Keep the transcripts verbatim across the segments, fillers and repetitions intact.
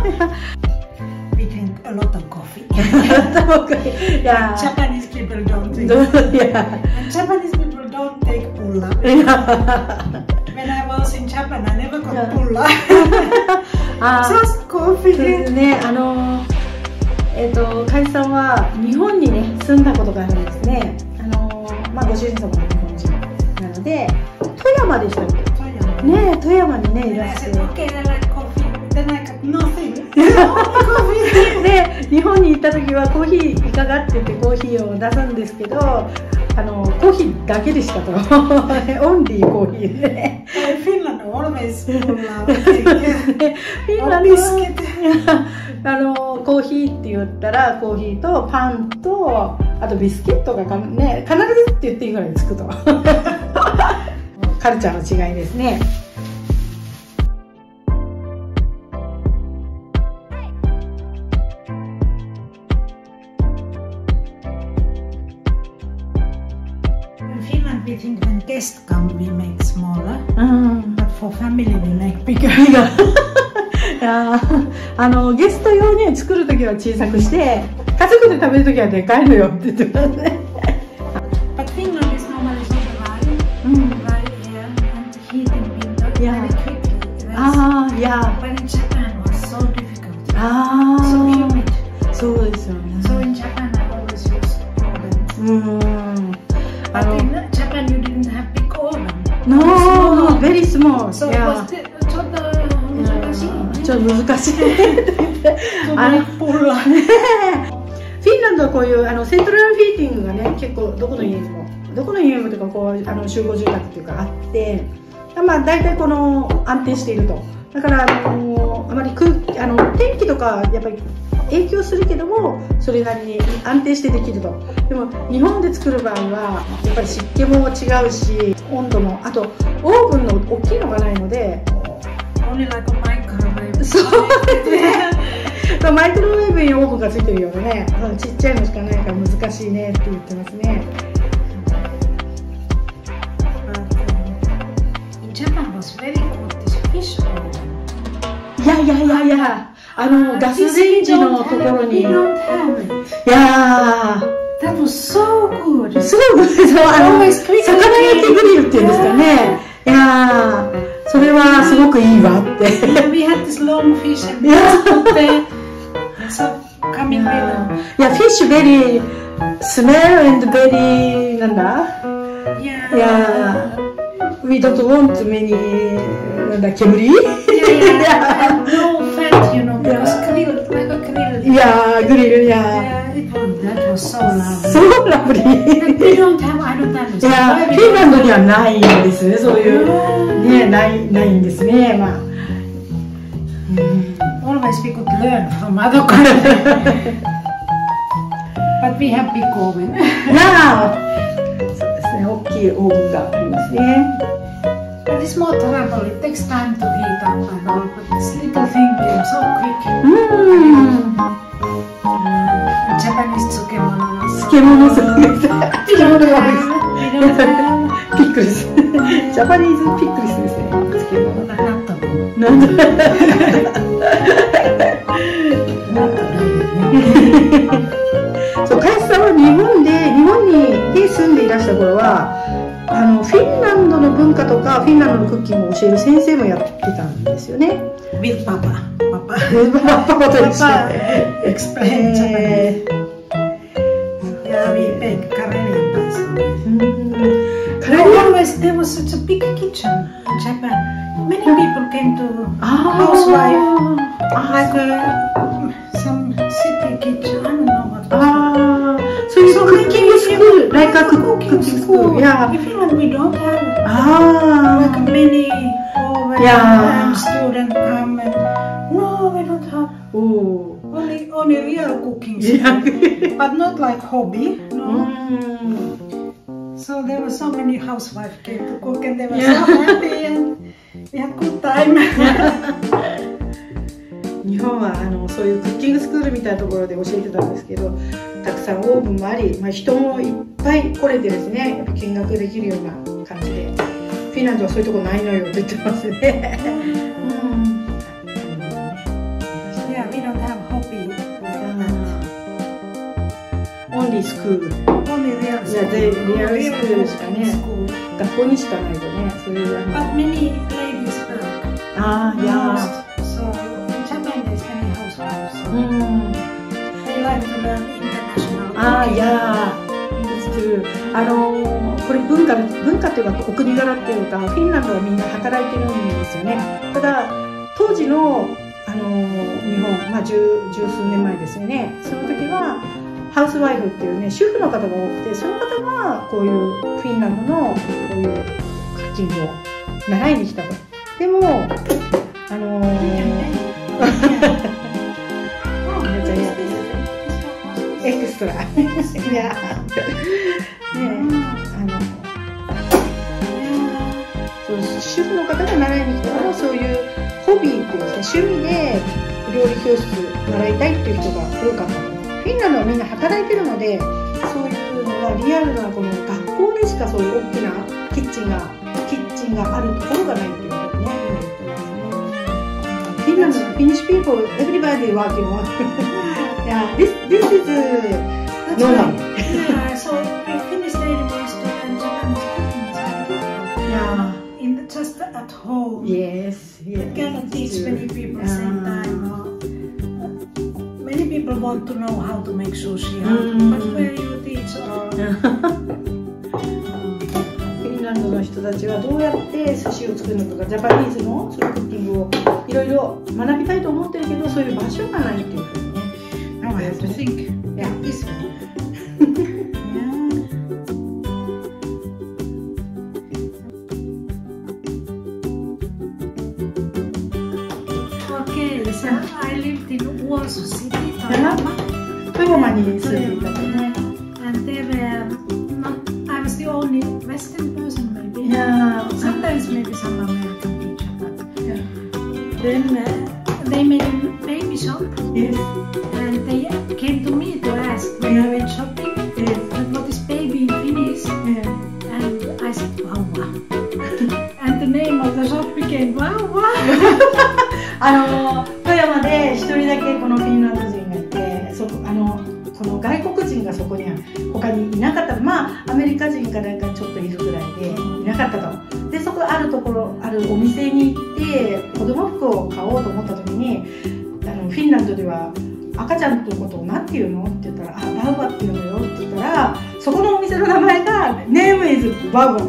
We drink a lot of coffee. Yeah. Japanese people don't drink. Yeah. And Japanese people don't take pulla. When I was in Japan, I never got Yeah. pulla. あー Just coffee. そうですね、あのえっ、とカイさんは日本にね住んだことがあるんですね。あのまあご主人様が日本人なので富山でしたっけ？ね、富山にねい And ら I っしゃ said, る。 okay, I like coffee. Then I got nothing. Only coffee. で日本に行った時はコーヒーいかがって言ってコーヒーを出すんですけど、あのコーヒーだけでしたと。オンリーコーヒーね。 In Finland, always pulla. フィンランド Biscuit. はあのコーヒーって言ったらコーヒーとパンとあとビスケットがか、ね、必ずって言っていいぐらいつくと。カルチャーの違いですね。 In Finland, we think when guests come, we make smaller. うん。 But for family, we make bigger. いやーあのゲスト用に作るときは小さくして家族で食べるときはでかいのよって言ってますね。 But Finland is normally so dry, うん。 dry air and heating window Yeah. very quickly. That's- ああ、いや、 But in Japan was so difficult. あ So あ、 humid. そうですよね。 So in Japan, I always used oven. うん。あ But の、 in Japan, you didn't have big oven. No, very small. So it Yeah. was the- ちょっと難しいね。 ちょっと難しい。ああれれポラ。 フィンランドはこういうあのセントラルヒーティングがね結構どこの家にもどこの家にもとかこうあの集合住宅っていうかあって、まあ大体この安定していると。だからあのあまり空気あの天気とかやっぱり影響するけどもそれなりに安定してできると。でも日本で作る場合はやっぱり湿気も違うし温度もあとオーブンの大きいのがないので。 Only like a microwave. そうね。マイクロウェーブにオーブンがついてるようなね、ちっちゃいのしかないから難しいねって言ってますね。 In Japan was very good this fish oven. いやいやいやいや、あのガスレンジのところに。い We don't have it. やー。 That was so good. そうそうあの魚焼きグリルっていうんですかね。いやー。それはすごくいいわって。 Yeah, we had this long fish and we just put the so coming with. いや、フィッシュベリー、スメル and ベリーなんだ Yeah. いや、we don't want many なんだ、煙 Yeah, yeah. And no fat, you know, it was grilled, like a grilled. いや、グリル、いや。 Yeah, it was, that was so lovely. そうラブリ And we don't have, I don't い understand. や、 Why フ we ィンラン don't ドにはないんですね、そういう。ね、ない、ないんですね、まあ。 Always we could learn from other countries. But we have big oven. なあ、そうですね、大きいオーブンがありますね。 But it's more trouble. It takes time to heat up and all. But this little thing came so quick. うーん。 Japanese tsukemono. 漬物するんです。漬物が多いです。 We don't have. ピックルス。ジャパニーズピックルスですね。漬物。 Not that one. なんだ。 Not that そう、カヤスさんは日本で日本にで住んでいらした頃はあのフィンランドの文化とかフィンランドのクッキングを教える先生もやってたんですよね。 With Papa. Papa. パパと一緒 Papa に。 explained Japanese. え Yeah, we bake Karelian pies. ー、カ There レー always there was such a big kitchen in Japan. Many people came to あ housewife, あ like a, some city kitchen. I don't know what. ああ、そういうクッキングスクール、like a クッキングスクール、いや、 In Finland we don't have あ like あ、 many over Yeah. and student come and no, we don't have おお、 only only real cooking, いや、 but not like hobby. う No. ん。 So there were so many housewives came to cook and they were Yeah. so happy and we had good time. 日本はあのそういうクッキングスクールみたいなところで教えてたんですけど、たくさんオーブンもあり、まあ、人もいっぱい来れてですね、やっぱ見学できるような感じで、フィンランドはそういうとこないのよって言ってますね。うん、 Yeah, only school。 Only real school. Yeah, the real school しかね。学校にしかないとね、そういうあの。 But many ladies work. ああ、yeah. So in Japan there's many housewives. So Mm. they like to learn international. ああ、yeah. It's true. あのー、これ文化文化というかお国柄っていうか、フィンランドはみんな働いてるんですよね。ただ当時のあのー、日本、まあ十十数年前ですよね。その時はハウスワイフっていうね、主婦の方が多くて、その方がこういうフィンランドのこういうクッキングを習いに来たと。でも、あのー、エクストラ。いや、ね、あの、そう主婦の方が習いに来たから、そういうホビーっていうですね、趣味で料理教室習いたいっていう人が多かったと。フィンランドはみんな働いてるので、そういうのがリアルなこの学校でしかそういう大きなキッチンがキッチンがあるところがないっていうことね、今言ってますね。フィンランドのフィニッシュ people, everybody working on. Yeah, this this is normal. Yeah, so we finished the university and Japanese cooking is very difficult. Yeah. In just at home. Yes. Yes. You cannot teach many people at the same time. Or many people want to know how to make sushi, Mm. but where you teach or フィンランドの人たちはどうやって寿司を作るのとか、ジャパニーズのそういうクッキングをいろいろ学びたいと思ってるけど、そういう場所がないっていうふうにね。 now I have to think. Yeah. This way. Okay, so I lived in Warsaw City, Toyama. 富山に住んでいたとね。 And there were not, I was the only Western person maybe. Yeah. Sometimes maybe some American teacher, but Yeah. then uh, they made a baby shop Yes. and they came to me to ask when I went shopping Yes. what is baby in Finnish, Yeah. and I said Vauva. And the name of the shop became Vauva. あの富山で一人だけこのフィンランド人がいて、そこあのこの外国人がそこには他にいなかった。まあアメリカ人かなんかちょっといるぐらいでいなかったと。でそこあるところあるお店に行って子供服を買おうと思った時に、あのフィンランドでは赤ちゃんのことを何て言うのって言ったら、あ、バウバって言うのよって言ったら、そこのお店の名前がネームイズバウバ。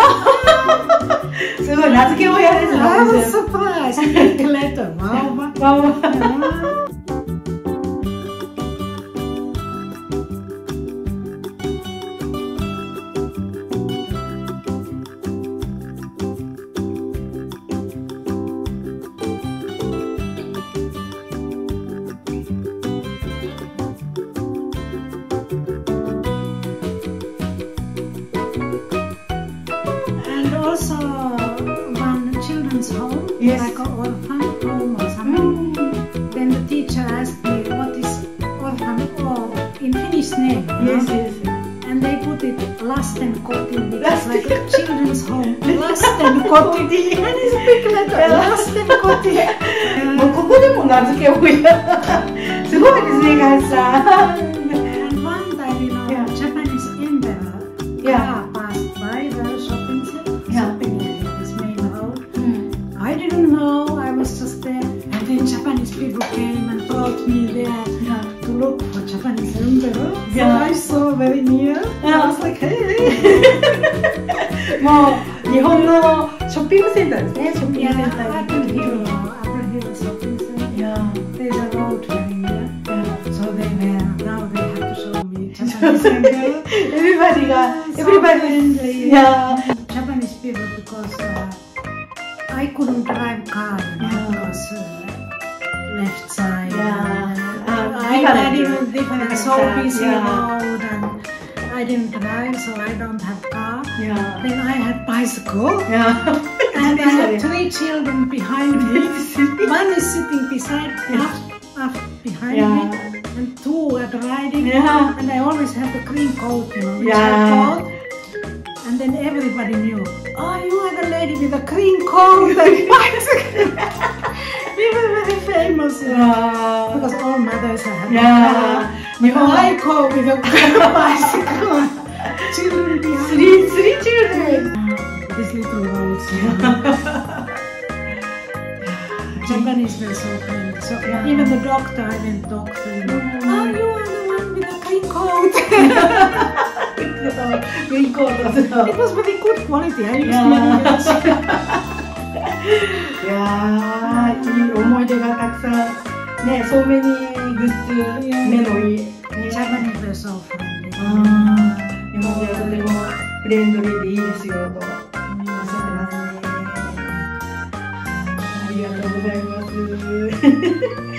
すごい名付け親ですね。 I was surprised. Big letter, Vauva. バウバ。 And also one children's home, Yes. like an orphan home or something. Then the teacher asked me what is orphan or in Finnish name. you know? Yes, yes. And they put it Lastenkoti because like a children's home. Lastenkoti. And it's a big letter. Lastenkoti. もうここでも名付け親。すごいですね、ガイさん。 And one time, you know, Yeah. Japanese emperor Yeah. car passed by the shopping center, Yeah. shopping area, this main road. I didn't know, I was just there. And then Japanese people came and brought me there to look for Japanese emperor. So Yeah. I saw very near. Yeah. I was like, hey. もう日本のショッピングセンターですね。ショッピン Yeah, グセンター Apple に Hill, 行く。 Apple Hill shopping center. Yeah. There's a road very near. Yeah. So they were, now they have to show me Japanese emperor. Everybody が So everybody friendly. Yeah. Japanese people because uh, I couldn't drive car, you know, Yeah. because uh, left side. Yeah. Uh, Uh, I had different. even different, so Different, busy yeah. road, and I didn't drive, so I don't have car. Yeah. Then I had bicycle, Yeah. and I had three children behind me. One is sitting beside, up, up behind Yeah. me, and two are riding. Yeah. And I always had the green coat, you know, which Yeah. I bought. And then everybody knew, oh, you are the lady with the green coat and bicycle. We were very famous, you know, Yeah. because all mothers are having Yeah. car. 日本 I call with a bicycle. Children behind. three three children. This little world. Japanese were so friendly. So Yeah. even the doctor, I went doctor. You know, Mm. oh, you are the one with the kai coat. Green coat. It was very good quality. I used Yeah. many years. いやー、いい思い出がたくさんね、そうめにグッズ、目のいい、ね、 Japanese were so friendly. あー、日本ではとてもフレンドリーでいいですよとおっしゃってますね。ありがとうございます。